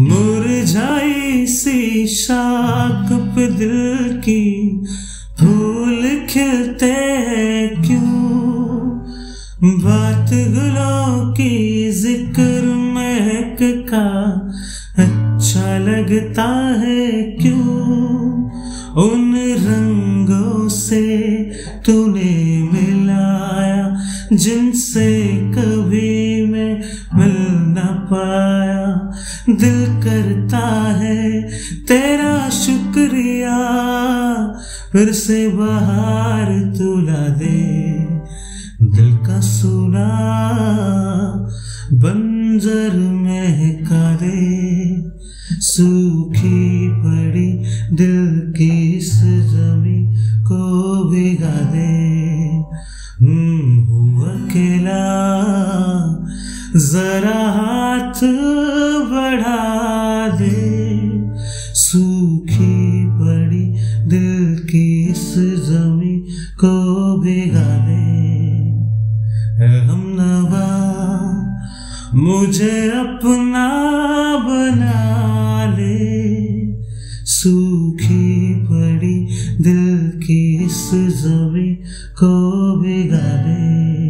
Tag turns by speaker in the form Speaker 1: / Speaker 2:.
Speaker 1: मुरझाई सी शाख पे दिल की फूल खिलते हैं क्यों, बात गुलों की जिक्र महक का अच्छा लगता है क्यों, उन रंगों से तूने मिलाया जिनसे कभी मैं मिल न पाया, दिल करता है तेरा शुक्रिया, फिर से बाहर तुला दे, दिल का सूना बंजर महका दे, सूखी पड़ी दिल की इस जमी को भिगा दे, हूँ अकेला जरा हाथ बढ़ा दे, सूखी पड़ी दिल की इस जमी को भिगा दे, हमनवा मुझे अपना बना ले, सूखी पड़ी दिल की इस जमी को भिगा दे।